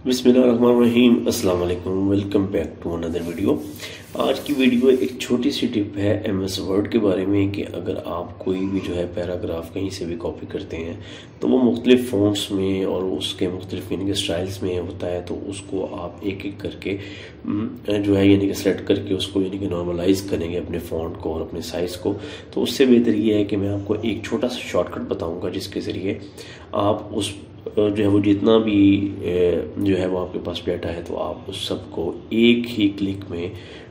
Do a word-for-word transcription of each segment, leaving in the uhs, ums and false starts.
बिस्मिल्लाहिर्रहमानिर्रहीम, अस्सलाम वालेकुम। Welcome back to another video. आज की वीडियो एक छोटी सी टिप है एम एस वर्ड के बारे में कि अगर आप कोई भी जो है पैराग्राफ कहीं से भी कॉपी करते हैं तो वो मुख्तलिफ फ़ॉन्ट्स में और उसके मुख्तलिफ यानी कि स्टाइल्स में होता है, तो उसको आप एक एक करके जो है यानी कि सेलेक्ट करके उसको यानी कि नॉर्मलाइज करेंगे अपने फ़ॉन्ट को और अपने साइज़ को। तो उससे बेहतर ये है कि मैं आपको एक छोटा सा शॉर्टकट बताऊँगा जिसके ज़रिए आप उस जो है वो जितना भी जो है वो आपके पास डाटा है तो आप उस सब को एक ही क्लिक में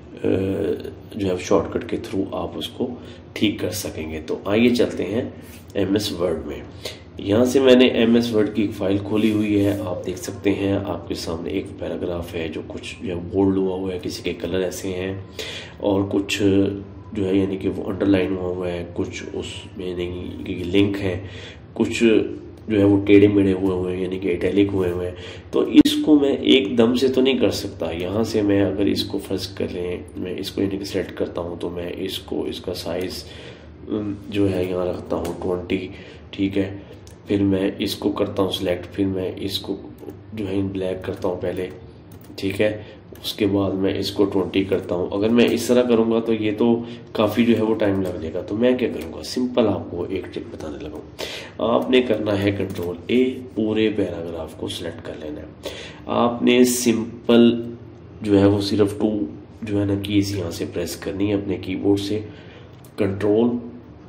जो है शॉर्टकट के थ्रू आप उसको ठीक कर सकेंगे। तो आइए चलते हैं एम एस वर्ड में। यहाँ से मैंने एम एस वर्ड की एक फ़ाइल खोली हुई है, आप देख सकते हैं आपके सामने एक पैराग्राफ है जो कुछ जो है बोल्ड हुआ हुआ है, किसी के कलर ऐसे हैं और कुछ जो है यानी कि वो अंडरलाइन हुआ हुआ है, कुछ उसमें यानी कि लिंक है, कुछ जो है वो टेढ़े मेढ़े हुए हुए हैं यानी कि इटैलिक हुए हुए हैं। तो इसको मैं एकदम से तो नहीं कर सकता। यहाँ से मैं अगर इसको फर्ज कर लें, मैं इसको यानी कि सेलेक्ट करता हूँ तो मैं इसको इसका साइज़ जो है यहाँ रखता हूँ ट्वेंटी, ठीक है। फिर मैं इसको करता हूँ सिलेक्ट, फिर मैं इसको जो है ब्लैक करता हूँ पहले, ठीक है। उसके बाद मैं इसको ट्वेंटी करता हूँ। अगर मैं इस तरह करूँगा तो ये तो काफ़ी जो है वो टाइम लग जाएगा। तो मैं क्या करूँगा, सिंपल आपको एक टिप बताने लगा हूँ। आपने करना है कंट्रोल ए, पूरे पैराग्राफ को सिलेक्ट कर लेना है। आपने सिंपल जो है वो सिर्फ टू जो है ना कीज़ यहाँ से प्रेस करनी है अपने कीबोर्ड से। कंट्रोल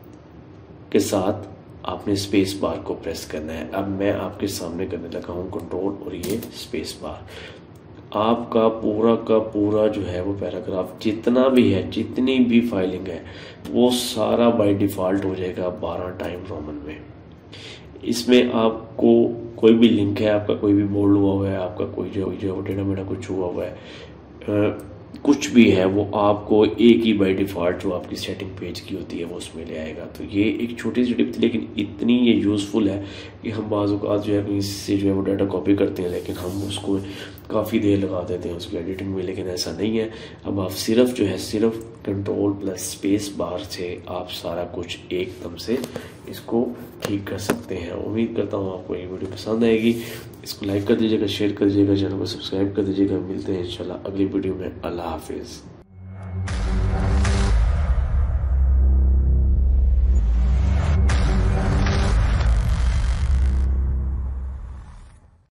के साथ आपने स्पेस बार को प्रेस करना है। अब मैं आपके सामने करने लगा हूँ कंट्रोल और ये स्पेस बार। आपका पूरा का पूरा जो है वो पैराग्राफ जितना भी है, जितनी भी फाइलिंग है, वो सारा बाय डिफ़ॉल्ट हो जाएगा बारह टाइम रोमन में। इसमें आपको कोई भी लिंक है, आपका कोई भी बोल्ड हुआ हुआ है, आपका कोई जो जो है टेढ़ा मेढ़ा कुछ हुआ हुआ है, आ, कुछ भी है, वो आपको एक ही बाय डिफ़ॉल्ट जो आपकी सेटिंग पेज की होती है वो उसमें ले आएगा। तो ये एक छोटी सी टिप थी, लेकिन इतनी ये यूज़फुल है कि हम बाज़ औक़ात जो है कहीं से जो है वो डाटा कॉपी करते हैं, लेकिन हम उसको काफ़ी देर लगा देते हैं उसकी एडिटिंग में, लेकिन ऐसा नहीं है। अब आप सिर्फ जो है सिर्फ कंट्रोल प्लस स्पेस बार से आप सारा कुछ एकदम से इसको ठीक कर सकते हैं। उम्मीद करता हूँ आपको ये वीडियो पसंद आएगी। इसको लाइक कर दीजिएगा, शेयर कर दीजिएगा, चैनल को सब्सक्राइब कर दीजिएगा। मिलते हैं इंशाल्लाह अगली वीडियो में। अल्लाह हाफिज़।